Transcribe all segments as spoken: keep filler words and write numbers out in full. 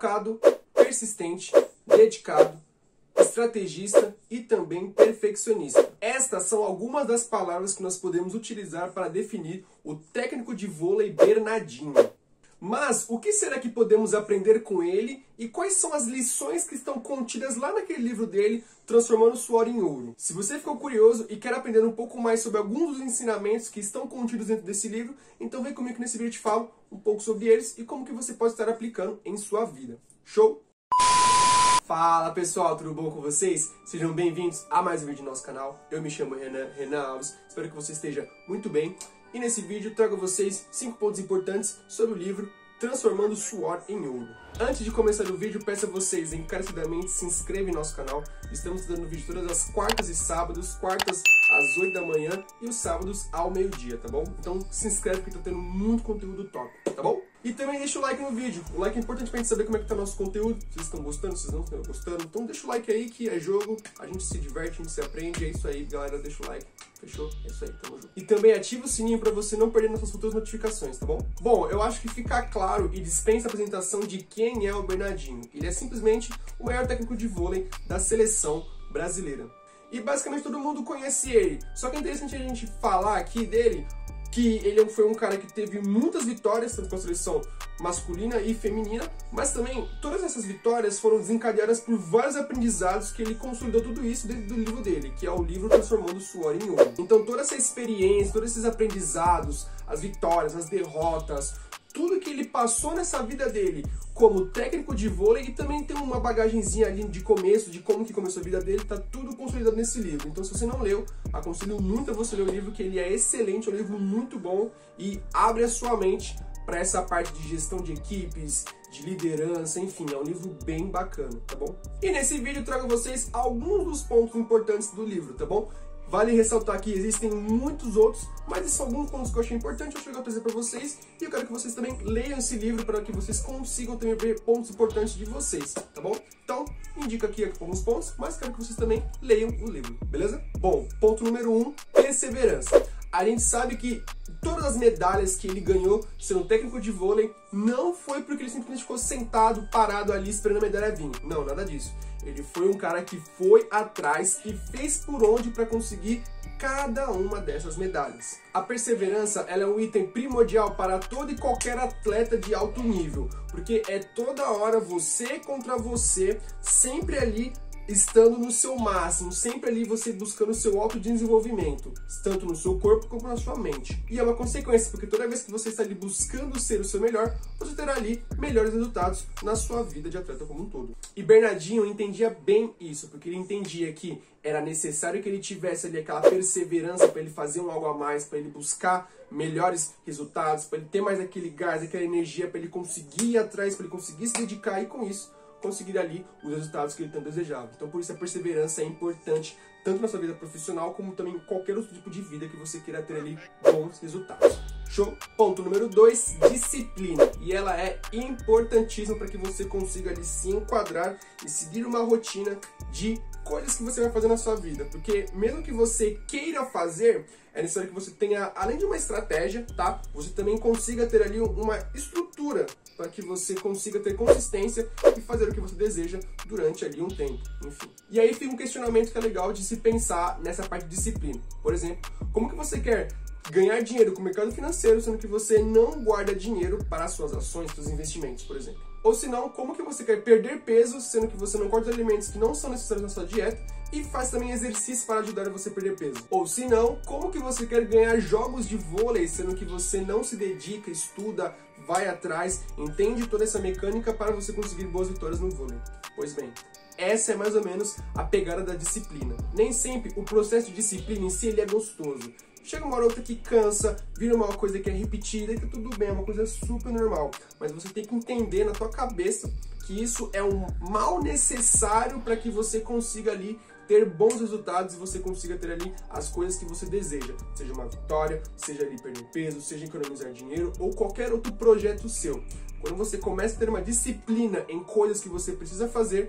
focado, persistente, dedicado, estrategista e também perfeccionista. Estas são algumas das palavras que nós podemos utilizar para definir o técnico de vôlei Bernardinho. Mas o que será que podemos aprender com ele e quais são as lições que estão contidas lá naquele livro dele, Transformando Suor em Ouro? Se você ficou curioso e quer aprender um pouco mais sobre alguns dos ensinamentos que estão contidos dentro desse livro, então vem comigo que nesse vídeo eu te falo um pouco sobre eles e como que você pode estar aplicando em sua vida. Show? Fala pessoal, tudo bom com vocês? Sejam bem-vindos a mais um vídeo do nosso canal. Eu me chamo Renan, Renan Alves, espero que você esteja muito bem. E nesse vídeo eu trago a vocês cinco pontos importantes sobre o livro Transformando Suor em Ouro. Antes de começar o vídeo, peço a vocês encarecidamente se inscrevam em nosso canal. Estamos dando vídeo todas as quartas e sábados, quartas às oito da manhã e os sábados ao meio-dia, tá bom? Então se inscreve porque tá tendo muito conteúdo top, tá bom? E também deixa o like no vídeo. O like é importante pra gente saber como é que tá o nosso conteúdo. Vocês estão gostando, vocês não estão gostando. Então deixa o like aí que é jogo, a gente se diverte, a gente se aprende. É isso aí, galera, deixa o like. Fechou? É isso aí, tamo junto. E também ativa o sininho pra você não perder nossas futuras notificações, tá bom? Bom, eu acho que fica claro e dispensa a apresentação de quem é o Bernardinho. Ele é simplesmente o maior técnico de vôlei da seleção brasileira. E basicamente todo mundo conhece ele. Só que é interessante a gente falar aqui dele que ele foi um cara que teve muitas vitórias, tanto com a seleção masculina e feminina, mas também todas essas vitórias foram desencadeadas por vários aprendizados que ele consolidou tudo isso dentro do livro dele, que é o livro Transformando Suor em Ouro. Então toda essa experiência, todos esses aprendizados, as vitórias, as derrotas, tudo que ele passou nessa vida dele como técnico de vôlei, e também tem uma bagagenzinha ali de começo, de como que começou a vida dele, tá tudo consolidado nesse livro. Então se você não leu, aconselho muito a você ler o livro, que ele é excelente, é um livro muito bom e abre a sua mente para essa parte de gestão de equipes, de liderança, enfim, é um livro bem bacana, tá bom? E nesse vídeo eu trago a vocês alguns dos pontos importantes do livro, tá bom? Vale ressaltar que existem muitos outros, mas esses são alguns pontos que eu achei importante, eu cheguei a trazer para vocês, e eu quero que vocês também leiam esse livro para que vocês consigam também ver pontos importantes de vocês, tá bom? Então, indico aqui alguns pontos, mas quero que vocês também leiam o livro, beleza? Bom, ponto número um, perseverança. A gente sabe que todas as medalhas que ele ganhou sendo técnico de vôlei não foi porque ele simplesmente ficou sentado, parado ali esperando a medalha vir. Não, nada disso. Ele foi um cara que foi atrás e fez por onde para conseguir cada uma dessas medalhas. A perseverança, ela é um item primordial para todo e qualquer atleta de alto nível, porque é toda hora você contra você, sempre ali estando no seu máximo, sempre ali você buscando o seu autodesenvolvimento, tanto no seu corpo como na sua mente. E é uma consequência, porque toda vez que você está ali buscando ser o seu melhor, você terá ali melhores resultados na sua vida de atleta como um todo. E Bernardinho entendia bem isso, porque ele entendia que era necessário que ele tivesse ali aquela perseverança para ele fazer um algo a mais, para ele buscar melhores resultados, para ele ter mais aquele gás, aquela energia, para ele conseguir ir atrás, para ele conseguir se dedicar, e com isso conseguir ali os resultados que ele tanto desejava. Então por isso a perseverança é importante, tanto na sua vida profissional, como também em qualquer outro tipo de vida que você queira ter ali bons resultados. Show? Ponto número dois, disciplina. E ela é importantíssima para que você consiga ali se enquadrar e seguir uma rotina de coisas que você vai fazer na sua vida. Porque mesmo que você queira fazer, é necessário que você tenha, além de uma estratégia, tá? Você também consiga ter ali uma estrutura para que você consiga ter consistência e fazer o que você deseja durante ali um tempo, enfim. E aí fica um questionamento que é legal de se pensar nessa parte de disciplina. Por exemplo, como que você quer ganhar dinheiro com o mercado financeiro, sendo que você não guarda dinheiro para as suas ações, seus investimentos, por exemplo? Ou se não, como que você quer perder peso, sendo que você não corta alimentos que não são necessários na sua dieta e faz também exercício para ajudar você a perder peso? Ou se não, como que você quer ganhar jogos de vôlei, sendo que você não se dedica, estuda, vai atrás, entende toda essa mecânica para você conseguir boas vitórias no vôlei? Pois bem, essa é mais ou menos a pegada da disciplina. Nem sempre o processo de disciplina em si ele é gostoso. Chega uma hora ou outra que cansa, vira uma coisa que é repetida e que tudo bem, é uma coisa super normal. Mas você tem que entender na tua cabeça que isso é um mal necessário para que você consiga ali ter bons resultados e você consiga ter ali as coisas que você deseja. Seja uma vitória, seja ali perder peso, seja economizar dinheiro ou qualquer outro projeto seu. Quando você começa a ter uma disciplina em coisas que você precisa fazer,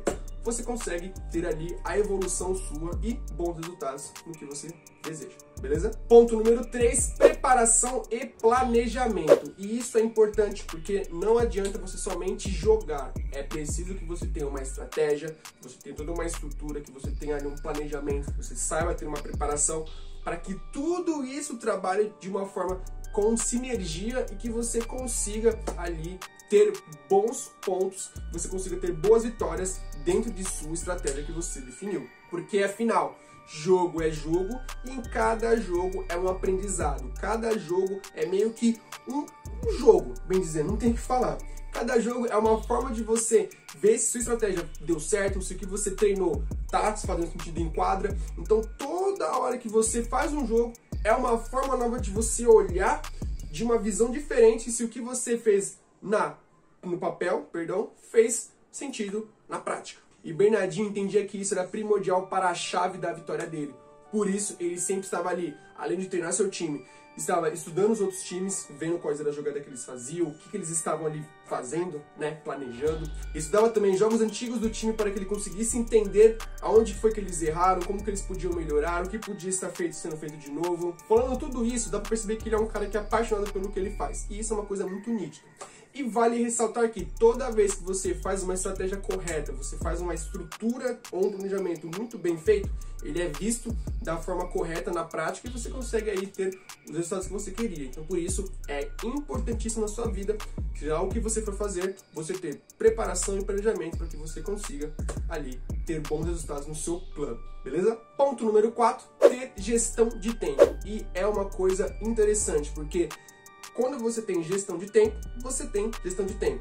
você consegue ter ali a evolução sua e bons resultados no que você deseja, beleza? Ponto número três, preparação e planejamento. E isso é importante porque não adianta você somente jogar, é preciso que você tenha uma estratégia, que você tenha toda uma estrutura, que você tenha ali um planejamento, que você saiba ter uma preparação para que tudo isso trabalhe de uma forma com sinergia e que você consiga ali ter bons pontos, você consiga ter boas vitórias dentro de sua estratégia que você definiu. Porque afinal, jogo é jogo e em cada jogo é um aprendizado. Cada jogo é meio que um, um jogo, bem dizendo, não tem o que falar. Cada jogo é uma forma de você ver se sua estratégia deu certo, se o que você treinou tá fazendo sentido em quadra. Então toda hora que você faz um jogo é uma forma nova de você olhar de uma visão diferente se o que você fez na, no papel, perdão, fez sentido na prática. E Bernardinho entendia que isso era primordial para a chave da vitória dele. Por isso, ele sempre estava ali, além de treinar seu time, estava estudando os outros times, vendo quais era a jogada que eles faziam, o que, que eles estavam ali fazendo, né, planejando. Estudava também jogos antigos do time para que ele conseguisse entender aonde foi que eles erraram, como que eles podiam melhorar, o que podia estar feito sendo feito de novo. Falando tudo isso, dá para perceber que ele é um cara que é apaixonado pelo que ele faz. E isso é uma coisa muito nítida. E vale ressaltar que toda vez que você faz uma estratégia correta, você faz uma estrutura ou um planejamento muito bem feito, ele é visto da forma correta na prática e você consegue aí ter os resultados que você queria. Então por isso é importantíssimo na sua vida, que algo que você for fazer, você ter preparação e planejamento para que você consiga ali ter bons resultados no seu plano, beleza? Ponto número quatro, ter gestão de tempo. E é uma coisa interessante, porque quando você tem gestão de tempo, você tem gestão de tempo.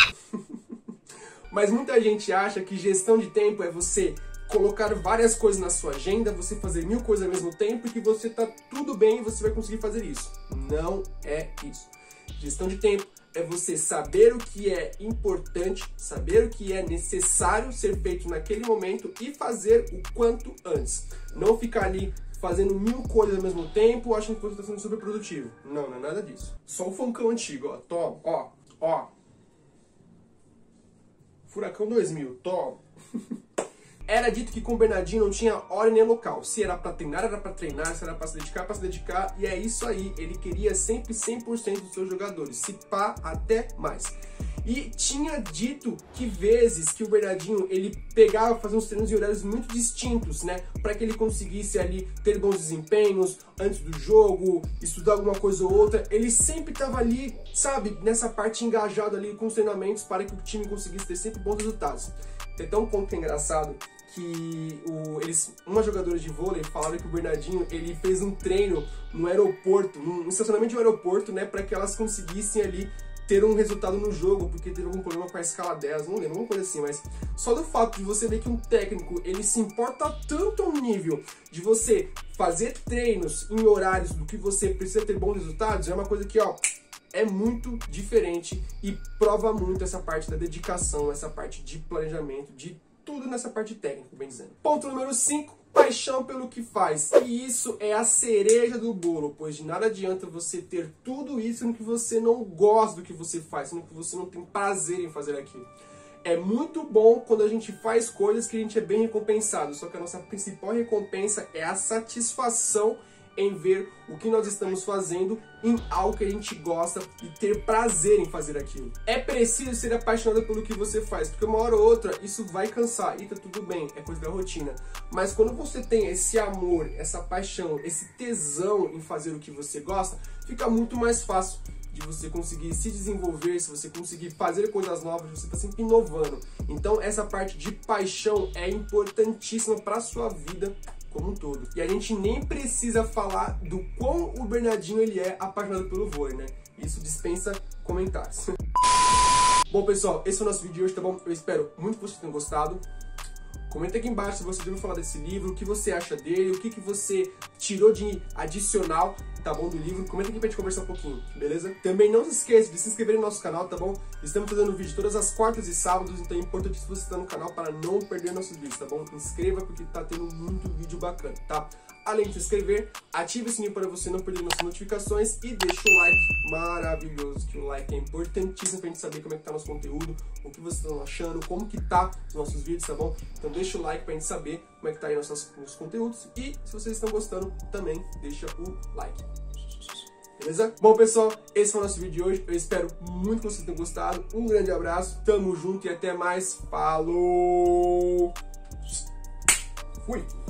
Mas muita gente acha que gestão de tempo é você colocar várias coisas na sua agenda, você fazer mil coisas ao mesmo tempo e que você tá tudo bem e você vai conseguir fazer isso. Não é isso. Gestão de tempo é você saber o que é importante, saber o que é necessário ser feito naquele momento e fazer o quanto antes. Não ficar ali fazendo mil coisas ao mesmo tempo, achando que você está sendo super produtivo. Não, não é nada disso. Só o funkão antigo, ó. Toma, ó, ó. Furacão dois mil, toma. Era dito que com o Bernardinho não tinha hora nem local. Se era pra treinar, era pra treinar. Se era pra se dedicar, pra se dedicar. E é isso aí. Ele queria sempre cem por cento dos seus jogadores. Se pá, até mais. E tinha dito que vezes que o Bernardinho, ele pegava, fazia uns treinos em horários muito distintos, né? Para que ele conseguisse ali ter bons desempenhos antes do jogo, estudar alguma coisa ou outra. Ele sempre estava ali, sabe, nessa parte engajado ali com os treinamentos para que o time conseguisse ter sempre bons resultados. Tem até um ponto que é engraçado, que o, eles, uma jogadora de vôlei falaram que o Bernardinho, ele fez um treino no aeroporto, no estacionamento de um aeroporto, né? Para que elas conseguissem ali ter um resultado no jogo, porque teve algum problema com a escala delas, não lembro, alguma coisa assim, mas só do fato de você ver que um técnico, ele se importa tanto ao nível de você fazer treinos em horários do que você precisa ter bons resultados, é uma coisa que, ó, é muito diferente e prova muito essa parte da dedicação, essa parte de planejamento, de tudo nessa parte técnica, bem dizendo. Ponto número cinco. Paixão pelo que faz. E isso é a cereja do bolo, pois de nada adianta você ter tudo isso no que você não gosta do que você faz, no que você não tem prazer em fazer aquilo. É muito bom quando a gente faz coisas que a gente é bem recompensado, só que a nossa principal recompensa é a satisfação em ver o que nós estamos fazendo em algo que a gente gosta e ter prazer em fazer aquilo. É preciso ser apaixonado pelo que você faz, porque uma hora ou outra isso vai cansar e tá tudo bem, é coisa da rotina. Mas quando você tem esse amor, essa paixão, esse tesão em fazer o que você gosta, fica muito mais fácil de você conseguir se desenvolver, se você conseguir fazer coisas novas, você está sempre inovando. Então essa parte de paixão é importantíssima para a sua vida como um todo. E a gente nem precisa falar do quão o Bernardinho ele é apaixonado pelo vôlei, né? Isso dispensa comentários. Bom, pessoal, esse é o nosso vídeo de hoje, tá bom? Eu espero muito que vocês tenham gostado. Comenta aqui embaixo se você já ouviu falar desse livro, o que você acha dele, o que, que você tirou de adicional. tá bom, do livro, comenta aqui pra gente conversar um pouquinho, beleza? Também não se esqueça de se inscrever no nosso canal, tá bom? Estamos fazendo vídeo todas as quartas e sábados, então é importante que você está no canal para não perder nossos vídeos, tá bom? Inscreva porque tá tendo muito vídeo bacana, tá? Além de se inscrever, ative o sininho para você não perder nossas notificações e deixa o like maravilhoso, que o like é importantíssimo pra gente saber como é que tá nosso conteúdo, o que vocês estão achando, como que tá os nossos vídeos, tá bom? Então deixa o like pra gente saber como é que tá aí nossos, nossos conteúdos e se vocês estão gostando, também deixa o like. Beleza? Bom, pessoal, esse foi o nosso vídeo de hoje. Eu espero muito que vocês tenham gostado. Um grande abraço, tamo junto e até mais. Falou! Fui!